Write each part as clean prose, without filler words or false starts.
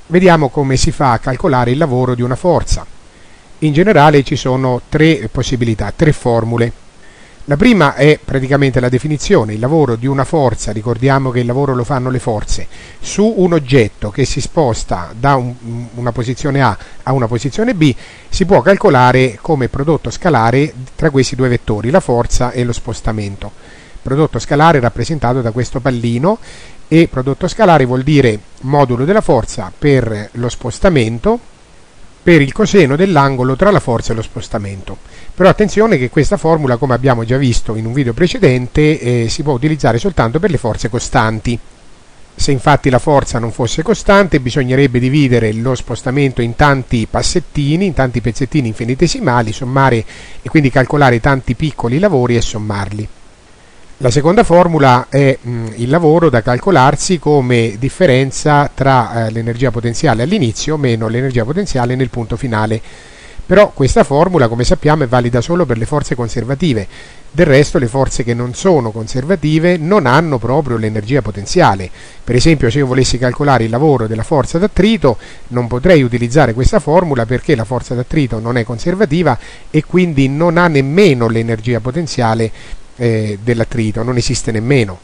Vediamo come si fa a calcolare il lavoro di una forza. In generale ci sono tre possibilità, tre formule. La prima è praticamente la definizione: il lavoro di una forza, ricordiamo che il lavoro lo fanno le forze, su un oggetto che si sposta da una posizione A a una posizione B, si può calcolare come prodotto scalare tra questi due vettori, la forza e lo spostamento. Prodotto scalare rappresentato da questo pallino, e prodotto scalare vuol dire modulo della forza per lo spostamento per il coseno dell'angolo tra la forza e lo spostamento. Però attenzione che questa formula, come abbiamo già visto in un video precedente, si può utilizzare soltanto per le forze costanti. Se infatti la forza non fosse costante, bisognerebbe dividere lo spostamento in tanti passettini, in tanti pezzettini infinitesimali, sommare e quindi calcolare tanti piccoli lavori e sommarli. La seconda formula è il lavoro da calcolarsi come differenza tra l'energia potenziale all'inizio meno l'energia potenziale nel punto finale. Però questa formula, come sappiamo, è valida solo per le forze conservative. Del resto le forze che non sono conservative non hanno proprio l'energia potenziale. Per esempio, se io volessi calcolare il lavoro della forza d'attrito, non potrei utilizzare questa formula perché la forza d'attrito non è conservativa e quindi non ha nemmeno l'energia potenziale dell'attrito, non esiste nemmeno.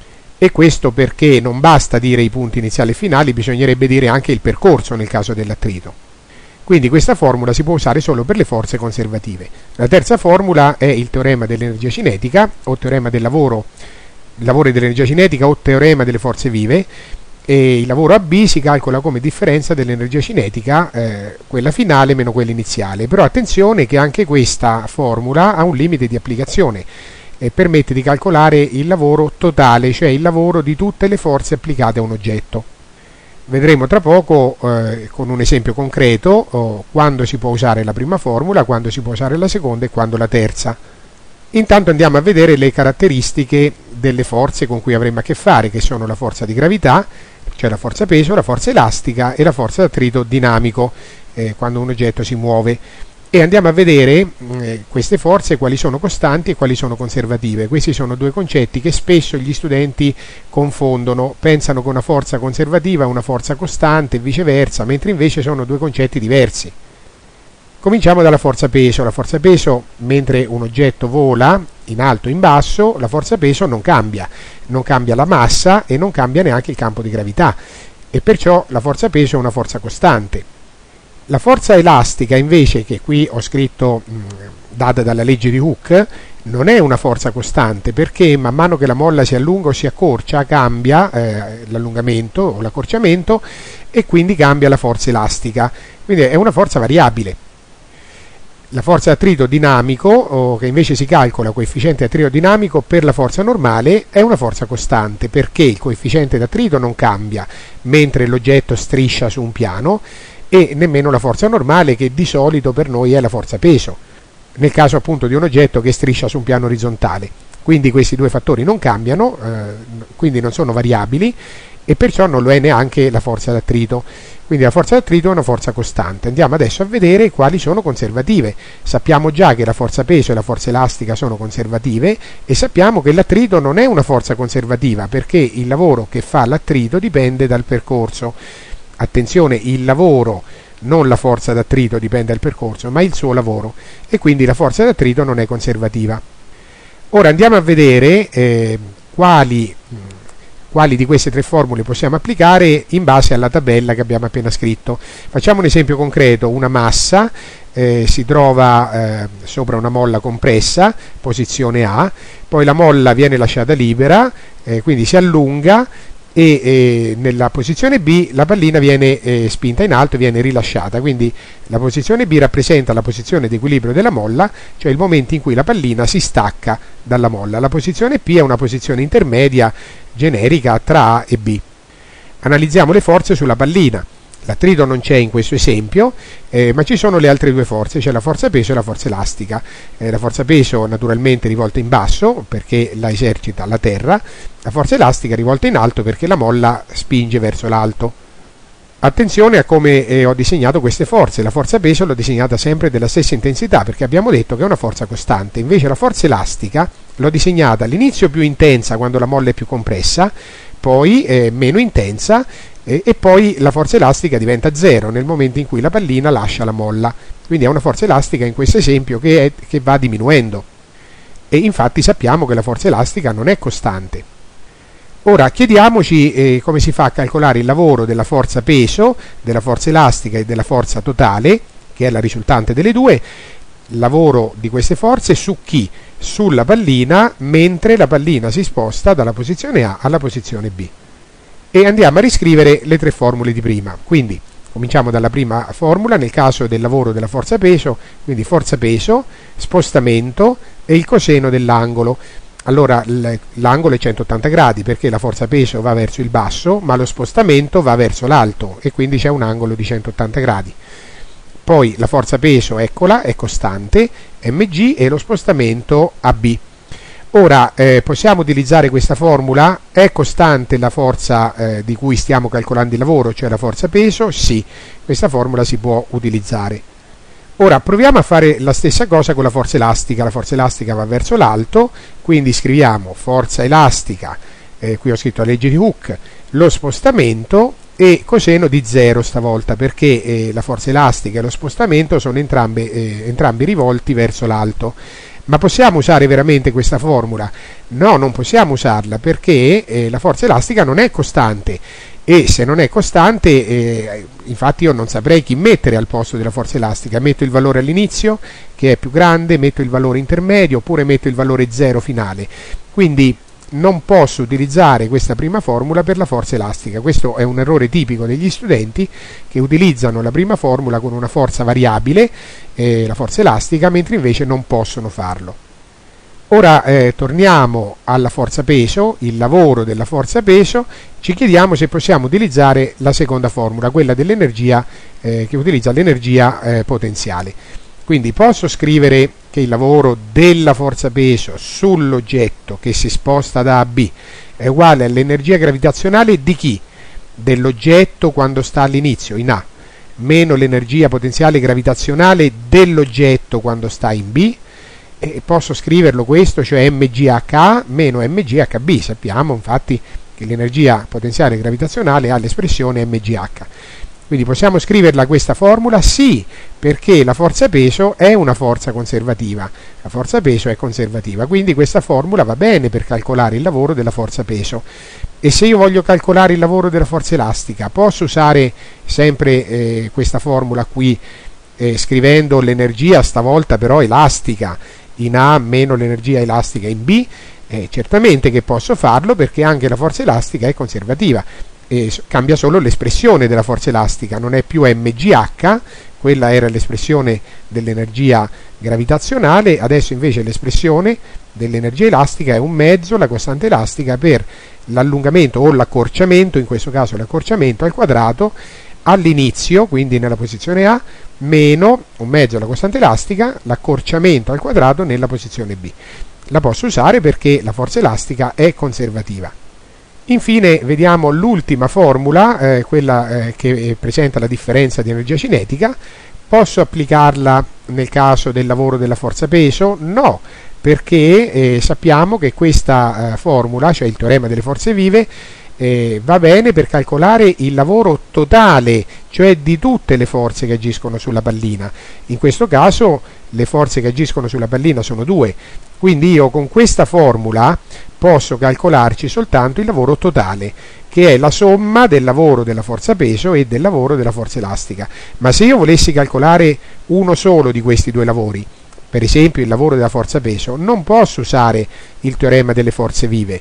E questo perché non basta dire i punti iniziali e finali, bisognerebbe dire anche il percorso nel caso dell'attrito. Quindi questa formula si può usare solo per le forze conservative. La terza formula è il teorema dell'energia cinetica, o teorema del lavoro dell'energia cinetica, o teorema delle forze vive, e il lavoro AB si calcola come differenza dell'energia cinetica, quella finale meno quella iniziale. Però attenzione che anche questa formula ha un limite di applicazione e permette di calcolare il lavoro totale, cioè il lavoro di tutte le forze applicate a un oggetto. Vedremo tra poco con un esempio concreto quando si può usare la prima formula, quando si può usare la seconda e quando la terza. Intanto andiamo a vedere le caratteristiche delle forze con cui avremo a che fare, che sono la forza di gravità, cioè la forza peso, la forza elastica e la forza d'attrito dinamico, quando un oggetto si muove. E andiamo a vedere queste forze, quali sono costanti e quali sono conservative. Questi sono due concetti che spesso gli studenti confondono, pensano che una forza conservativa è una forza costante e viceversa, mentre invece sono due concetti diversi. Cominciamo dalla forza peso. La forza peso, mentre un oggetto vola in alto o in basso, la forza peso non cambia la massa e non cambia neanche il campo di gravità, e perciò la forza peso è una forza costante. La forza elastica invece, che qui ho scritto data dalla legge di Hooke, non è una forza costante, perché man mano che la molla si allunga o si accorcia cambia l'allungamento o l'accorciamento e quindi cambia la forza elastica, quindi è una forza variabile. La forza d'attrito dinamico, che invece si calcola coefficiente d'attrito dinamico per la forza normale, è una forza costante perché il coefficiente d'attrito non cambia mentre l'oggetto striscia su un piano, e nemmeno la forza normale, che di solito per noi è la forza peso, nel caso appunto di un oggetto che striscia su un piano orizzontale. Quindi questi due fattori non cambiano, quindi non sono variabili, e perciò non lo è neanche la forza d'attrito. Quindi la forza d'attrito è una forza costante. Andiamo adesso a vedere quali sono conservative. Sappiamo già che la forza peso e la forza elastica sono conservative, e sappiamo che l'attrito non è una forza conservativa perché il lavoro che fa l'attrito dipende dal percorso. Attenzione, il lavoro, non la forza d'attrito dipende dal percorso, ma il suo lavoro, e quindi la forza d'attrito non è conservativa. Ora andiamo a vedere quali di queste tre formule possiamo applicare in base alla tabella che abbiamo appena scritto. Facciamo un esempio concreto: una massa si trova sopra una molla compressa, posizione A, poi la molla viene lasciata libera, quindi si allunga, e nella posizione B la pallina viene spinta in alto e viene rilasciata. Quindi la posizione B rappresenta la posizione di equilibrio della molla, cioè il momento in cui la pallina si stacca dalla molla. La posizione P è una posizione intermedia generica tra A e B. Analizziamo le forze sulla pallina. L'attrito non c'è in questo esempio, ma ci sono le altre due forze, c'è la forza peso e la forza elastica. La forza peso naturalmente rivolta in basso perché la esercita la terra, la forza elastica rivolta in alto perché la molla spinge verso l'alto. Attenzione a come ho disegnato queste forze. La forza peso l'ho disegnata sempre della stessa intensità perché abbiamo detto che è una forza costante. Invece la forza elastica l'ho disegnata all'inizio più intensa quando la molla è più compressa, poi meno intensa e poi la forza elastica diventa 0 nel momento in cui la pallina lascia la molla. Quindi è una forza elastica in questo esempio che va diminuendo, e infatti sappiamo che la forza elastica non è costante. Ora chiediamoci come si fa a calcolare il lavoro della forza peso, della forza elastica e della forza totale, che è la risultante delle due, lavoro di queste forze su chi? Sulla pallina, mentre la pallina si sposta dalla posizione A alla posizione B. E andiamo a riscrivere le tre formule di prima. Quindi cominciamo dalla prima formula, nel caso del lavoro della forza peso, quindi forza peso, spostamento e il coseno dell'angolo. Allora l'angolo è 180 gradi perché la forza peso va verso il basso, ma lo spostamento va verso l'alto e quindi c'è un angolo di 180 gradi. Poi la forza peso, eccola, è costante, mg, e lo spostamento ab. Ora possiamo utilizzare questa formula. È costante la forza di cui stiamo calcolando il lavoro, cioè la forza peso? Sì, questa formula si può utilizzare. Ora proviamo a fare la stessa cosa con la forza elastica. La forza elastica va verso l'alto, quindi scriviamo forza elastica, qui ho scritto la legge di Hooke, lo spostamento e coseno di 0 stavolta, perché la forza elastica e lo spostamento sono entrambi rivolti verso l'alto. Ma possiamo usare veramente questa formula? No, non possiamo usarla, perché la forza elastica non è costante, e se non è costante infatti io non saprei chi mettere al posto della forza elastica. Metto il valore all'inizio che è più grande, metto il valore intermedio, oppure metto il valore 0 finale. Quindi non posso utilizzare questa prima formula per la forza elastica. Questo è un errore tipico degli studenti, che utilizzano la prima formula con una forza variabile, la forza elastica, mentre invece non possono farlo. Ora torniamo alla forza peso, il lavoro della forza peso. Ci chiediamo se possiamo utilizzare la seconda formula, quella dell'energia, che utilizza l'energia potenziale. Quindi posso scrivere che il lavoro della forza peso sull'oggetto che si sposta da A a B è uguale all'energia gravitazionale di chi? Dell'oggetto quando sta all'inizio, in A, meno l'energia potenziale gravitazionale dell'oggetto quando sta in B, e posso scriverlo questo, cioè mgh meno mghb. Sappiamo infatti che l'energia potenziale gravitazionale ha l'espressione mgh. Quindi possiamo scriverla questa formula? Sì, perché la forza peso è una forza conservativa. La forza peso è conservativa, quindi questa formula va bene per calcolare il lavoro della forza peso. E se io voglio calcolare il lavoro della forza elastica, posso usare sempre questa formula qui, scrivendo l'energia stavolta però elastica in A meno l'energia elastica in B? Certamente che posso farlo, perché anche la forza elastica è conservativa. Cambia solo l'espressione della forza elastica, non è più mgh, quella era l'espressione dell'energia gravitazionale, adesso invece l'espressione dell'energia elastica è 1/2 la costante elastica per l'allungamento o l'accorciamento, in questo caso l'accorciamento al quadrato all'inizio, quindi nella posizione A, meno 1/2 la costante elastica, l'accorciamento al quadrato nella posizione B. La posso usare perché la forza elastica è conservativa. Infine vediamo l'ultima formula, quella che presenta la differenza di energia cinetica. Posso applicarla nel caso del lavoro della forza peso? No, perché sappiamo che questa formula, cioè il teorema delle forze vive, va bene per calcolare il lavoro totale, cioè di tutte le forze che agiscono sulla pallina. In questo caso le forze che agiscono sulla pallina sono 2, quindi io con questa formula posso calcolarci soltanto il lavoro totale, che è la somma del lavoro della forza peso e del lavoro della forza elastica. Ma se io volessi calcolare uno solo di questi due lavori, per esempio il lavoro della forza peso, non posso usare il teorema delle forze vive,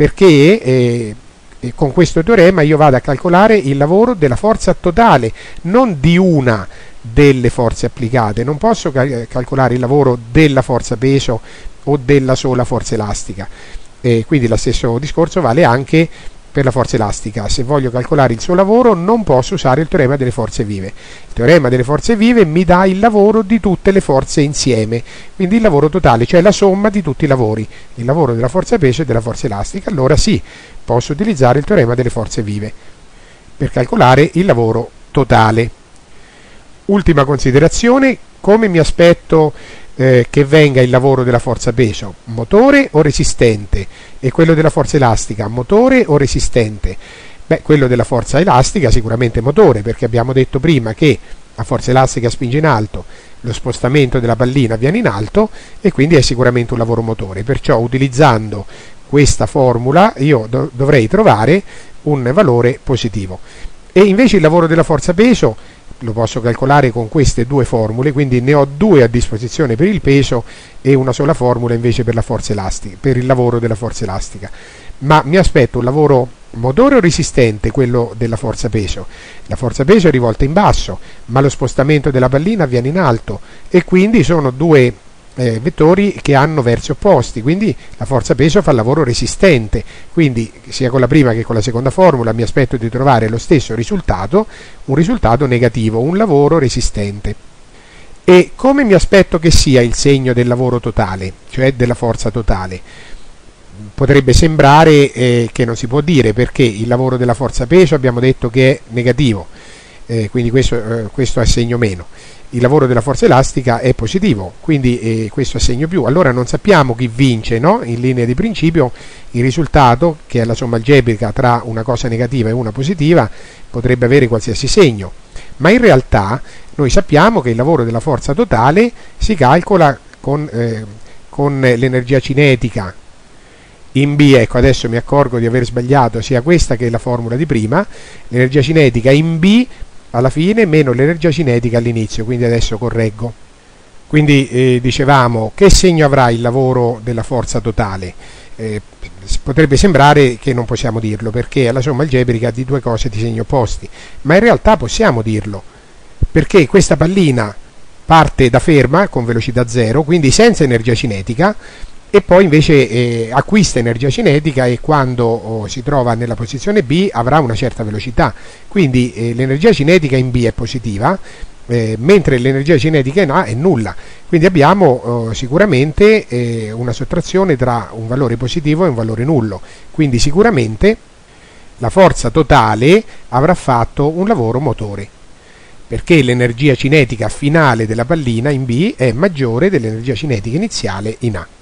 perché con questo teorema io vado a calcolare il lavoro della forza totale, non di una delle forze applicate. Non posso calcolare il lavoro della forza peso o della sola forza elastica. Quindi lo stesso discorso vale anche per la forza elastica. Se voglio calcolare il suo lavoro non posso usare il teorema delle forze vive. Il teorema delle forze vive mi dà il lavoro di tutte le forze insieme, quindi il lavoro totale, cioè la somma di tutti i lavori, il lavoro della forza peso e della forza elastica. Allora sì, posso utilizzare il teorema delle forze vive per calcolare il lavoro totale. Ultima considerazione: come mi aspetto che venga il lavoro della forza peso? Motore o resistente? E quello della forza elastica, motore o resistente? Beh, quello della forza elastica sicuramente motore, perché abbiamo detto prima che la forza elastica spinge in alto, lo spostamento della pallina avviene in alto e quindi è sicuramente un lavoro motore. Perciò utilizzando questa formula io dovrei trovare un valore positivo. E invece il lavoro della forza peso lo posso calcolare con queste due formule, quindi ne ho due a disposizione per il peso e una sola formula invece per la forza elastica, per il lavoro della forza elastica. Ma mi aspetto un lavoro motore o resistente, quello della forza peso? La forza peso è rivolta in basso, ma lo spostamento della pallina avviene in alto e quindi sono due vettori che hanno versi opposti, quindi la forza peso fa il lavoro resistente, quindi sia con la prima che con la seconda formula mi aspetto di trovare lo stesso risultato, un risultato negativo, un lavoro resistente. E come mi aspetto che sia il segno del lavoro totale, cioè della forza totale? Potrebbe sembrare che non si può dire, perché il lavoro della forza peso abbiamo detto che è negativo, quindi questo è segno meno. Il lavoro della forza elastica è positivo, quindi questo è segno più. Allora non sappiamo chi vince, no? In linea di principio il risultato, che è la somma algebrica tra una cosa negativa e una positiva, potrebbe avere qualsiasi segno, ma in realtà noi sappiamo che il lavoro della forza totale si calcola con l'energia cinetica in B. Ecco, adesso mi accorgo di aver sbagliato sia questa che la formula di prima. L'energia cinetica in B alla fine meno l'energia cinetica all'inizio, quindi adesso correggo. Quindi dicevamo, che segno avrà il lavoro della forza totale? Potrebbe sembrare che non possiamo dirlo, perché è la somma algebrica di due cose di segni opposti, ma in realtà possiamo dirlo, perché questa pallina parte da ferma con velocità 0, quindi senza energia cinetica, e poi invece acquista energia cinetica e quando si trova nella posizione B avrà una certa velocità, quindi l'energia cinetica in B è positiva, mentre l'energia cinetica in A è nulla, quindi abbiamo sicuramente una sottrazione tra un valore positivo e un valore nullo, quindi sicuramente la forza totale avrà fatto un lavoro motore, perché l'energia cinetica finale della pallina in B è maggiore dell'energia cinetica iniziale in A.